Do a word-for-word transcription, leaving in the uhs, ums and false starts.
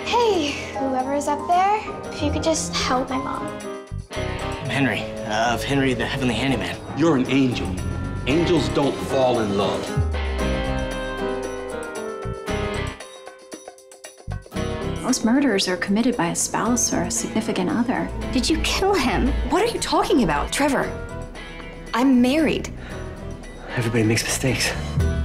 Hey, whoever is up there, if you could just help my mom. I'm Henry, uh, of Henry the Heavenly Handyman. You're an angel. Angels don't fall in love. Most murders are committed by a spouse or a significant other. Did you kill him? What are you talking about? Trevor, I'm married. Everybody makes mistakes.